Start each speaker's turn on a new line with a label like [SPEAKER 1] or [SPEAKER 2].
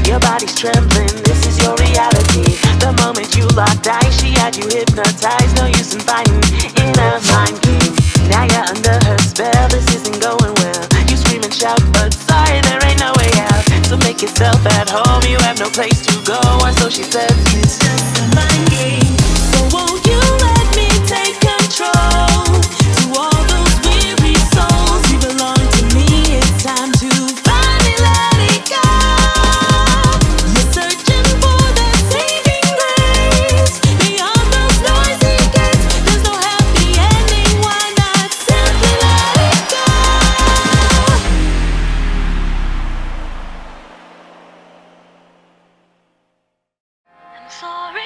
[SPEAKER 1] Your body's trembling, this is your reality. The moment you locked eyes, she had you hypnotized. No use in fighting in a mind game. Now you're under her spell, this isn't going well. You scream and shout, but sorry, there ain't no way out. So make yourself at home, you have no place to go. Or so she says, it's just a mind game. So won't you let me take control? To all those weary souls who belong to me, it's time to finally let it go. You're searching for that saving grace. Beyond those noisy gates, there's no happy ending. Why not simply let it go? I'm sorry.